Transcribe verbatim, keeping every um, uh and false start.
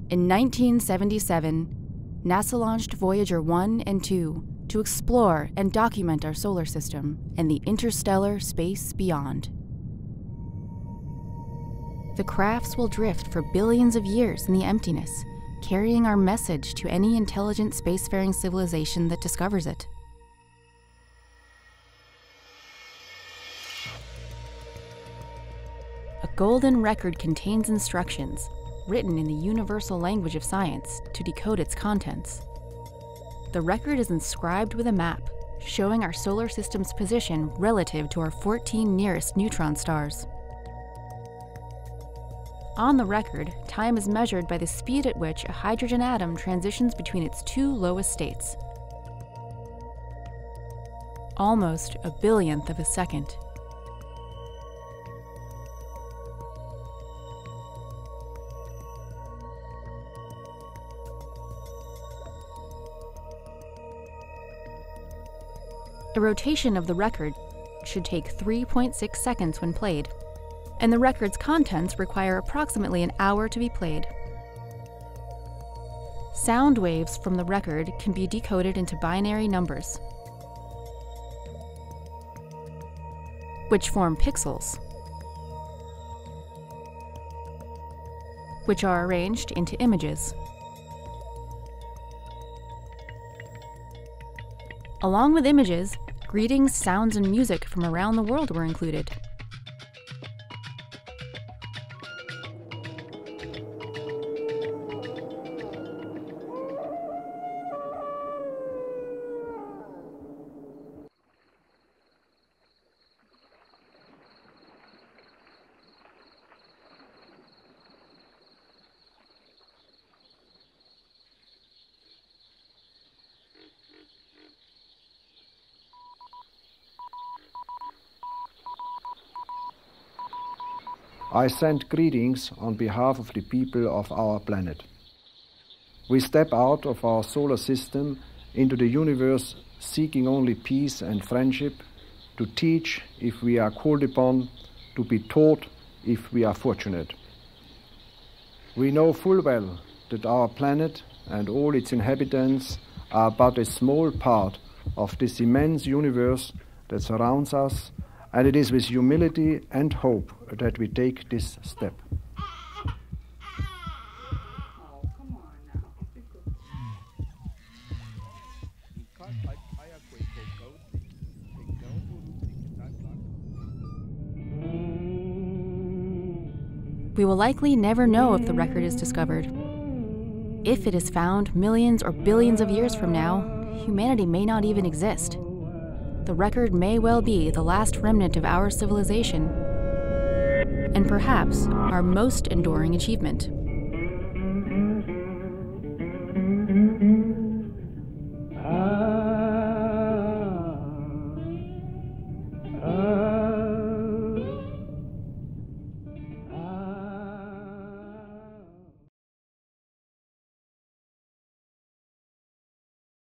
In nineteen seventy-seven, NASA launched Voyager one and two to explore and document our solar system and the interstellar space beyond. The crafts will drift for billions of years in the emptiness, carrying our message to any intelligent spacefaring civilization that discovers it. A golden record contains instructions, written in the universal language of science, to decode its contents. The record is inscribed with a map, showing our solar system's position relative to our fourteen nearest neutron stars. On the record, time is measured by the speed at which a hydrogen atom transitions between its two lowest states. Almost a billionth of a second. A rotation of the record should take three point six seconds when played, and the record's contents require approximately an hour to be played. Sound waves from the record can be decoded into binary numbers, which form pixels, which are arranged into images. Along with images, greetings, sounds, and music from around the world were included. I send greetings on behalf of the people of our planet. We step out of our solar system into the universe seeking only peace and friendship, to teach if we are called upon, to be taught if we are fortunate. We know full well that our planet and all its inhabitants are but a small part of this immense universe that surrounds us, and it is with humility and hope that we take this step. We will likely never know if the record is discovered. If it is found millions or billions of years from now, humanity may not even exist. The record may well be the last remnant of our civilization, and perhaps our most enduring achievement.